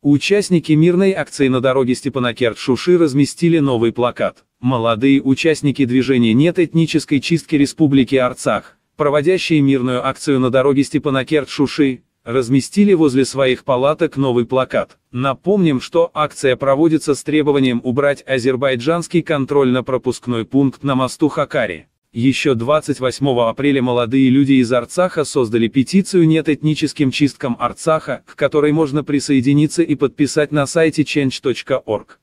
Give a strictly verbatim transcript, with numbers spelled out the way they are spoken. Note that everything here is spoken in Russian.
Участники мирной акции на дороге Степанакерт-Шуши разместили новый плакат. Молодые участники движения «Нет этнической чистки Республики Арцах», проводящие мирную акцию на дороге Степанакерт-Шуши, разместили возле своих палаток новый плакат. Напомним, что акция проводится с требованием убрать азербайджанский контрольно-пропускной пункт на мосту Хакари. Еще двадцать восьмого апреля молодые люди из Арцаха создали петицию «Нет этническим чисткам Арцаха», к которой можно присоединиться и подписать на сайте change точка org.